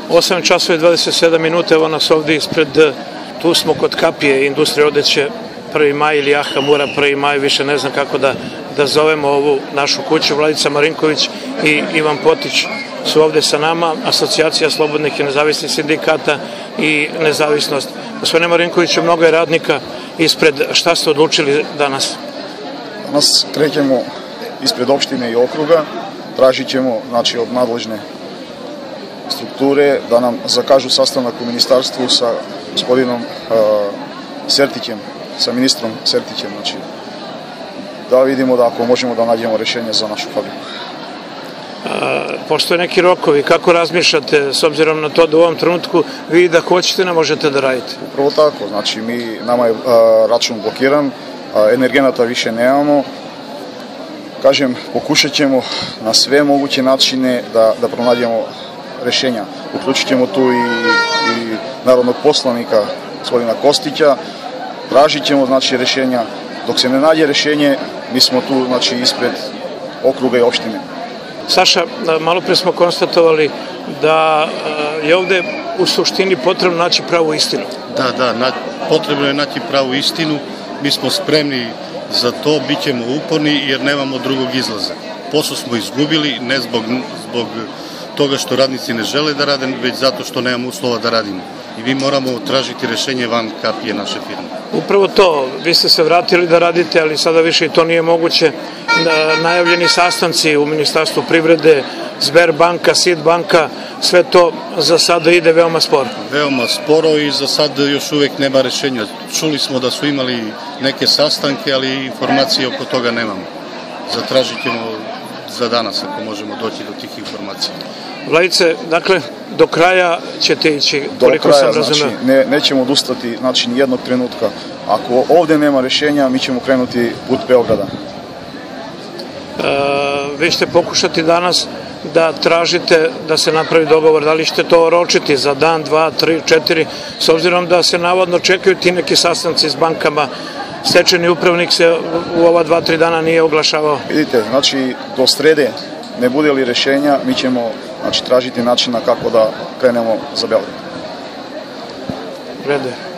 8 časova i 27 minuta, evo nas ovdje ispred, tu smo kod kapije industrije odeće 1. maj ili Aha Mura 1. maj, više ne znam kako da zovemo ovu našu kuću. Vladica Marinković i Ivan Potić su ovdje sa nama, Asocijacija slobodnih i nezavisnih sindikata i Nezavisnost. Gospodine Marinkoviću, mnogo je radnika ispred, šta ste odlučili danas? Danas krećemo ispred opštine i okruga, tražit ćemo od nadležne strukture da nam zakažu sastanak u ministarstvu sa gospodinom Sertićem, sa ministrom Sertićem, da vidimo da ako možemo da nađemo rješenje za našu fabriku. Postoje neki rokovi, kako razmišljate s obzirom na to da u ovom trenutku vi da hoćete ne možete da radite? Upravo tako, nama je račun blokiran, energenata više nemamo. Kažem, pokušat ćemo na sve moguće načine da pronađemo rješenja. Uključit ćemo tu i narodnog poslanika gospodina Kostića, tražit ćemo rješenja. Dok se ne nađe rješenje, mi smo tu ispred okruga i opštine. Saša, malo pre smo konstatovali da je ovdje u suštini potrebno naći pravu istinu. Da, potrebno je naći pravu istinu, mi smo spremni za to, bit ćemo uporni jer nemamo drugog izlaza. Posao smo izgubili ne zbog toga što radnici ne žele da rade, već zato što nemamo uslova da radimo. I mi moramo tražiti rješenje van kapije naše firme. Upravo to, vi ste se vratili da radite, ali sada više i to nije moguće. Najavljeni sastanci u Ministarstvu privrede, Sberbanka, SID banka, sve to za sada ide veoma sporo. Veoma sporo i za sada još uvijek nema rješenja. Čuli smo da su imali neke sastanke, ali informacije oko toga nemamo. Zatražit ćemo za danas ako možemo doći do tih informacija. Vladice, dakle, do kraja ćete ići, koliko sam razumeo? Nećemo odustati, ni jednog trenutka. Ako ovdje nema rješenja, mi ćemo krenuti put Beograda. Vi ćete pokušati danas da tražite da se napravi dogovor, da li ćete to oročiti za dan, 2, 3, 4, s obzirom da se navodno čekaju ti neki sastanci s bankama, stečajni upravnik se u ova 2-3 dana nije oglašavao. Vidite, do srede ne bude li rješenja, mi ćemo tražiti načina kako da krenemo za Beograd. Vrede.